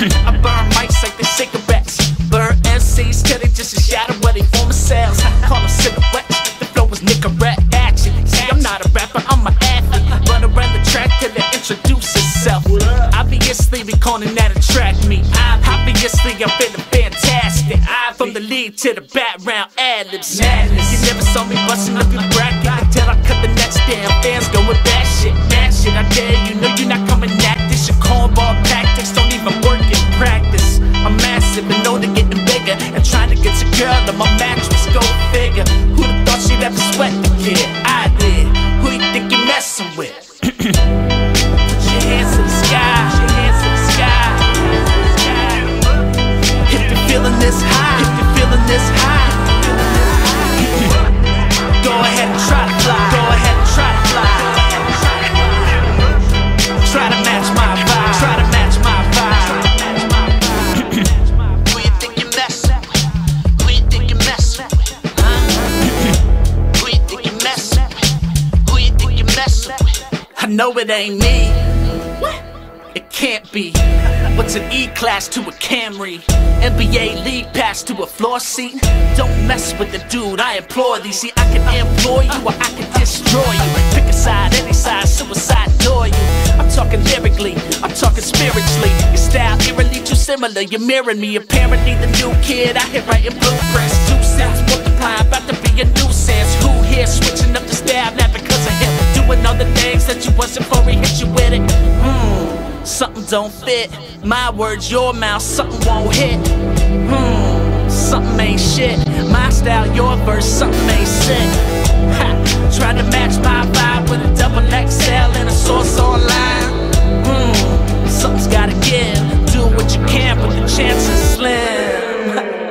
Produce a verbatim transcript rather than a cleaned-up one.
I burn mics like they cigarettes, burn M Cs till they just a shadow where they form cells. Call them silhouettes, the flow is Nicorette action. See, I'm not a rapper, I'm an athlete. Run around the track till it introduce itself. Obviously, we calling that a track meet. Obviously, I'm feeling fantastic. From the lead to the background, ad-libs. You never saw me busting up your bracket until I cut the next damn fans go with that shit. That shit, I dare you, know you're not coming at this. Your cornball tactics don't even work in practice. I'm massive and know they're getting bigger, and trying to get your girl on my mattress, go figure. Who'da thought she'd ever sweat the kid? I did. Who you think you're messing with? Put your hands to the sky, your hands to the sky. If you're feeling this high, if you're feeling this high, go ahead and try to fly, go ahead and try to fly. Try to match my vibe, try to match my vibe. Who you think you're messing with? Who you think you're messing with? Huh? Who you think you're messing with? Who you think you're messing with? I know it ain't me. It can't be. What's an E-Class to a Camry? N B A league pass to a floor seat? Don't mess with the dude, I implore thee. See, I can employ you or I can destroy you. Pick a side, any side, suicide door you. I'm talking lyrically, I'm talking spiritually. Your style eerily too similar, you're mirroring me. Apparently the new kid out here writing blueprints. Two cents multiplying, about to be a nuisance. Who here switching up the style now because of him? Doing all the things that you wasn't for, he hit you with it. Hmm, something don't fit. My words, your mouth, something won't hit. Hmm, something ain't shit. My style, your verse, something ain't sick. Ha, try to match my vibe with a double X L and a source online. Hmm, something's gotta give. Do what you can, but the chance is slim.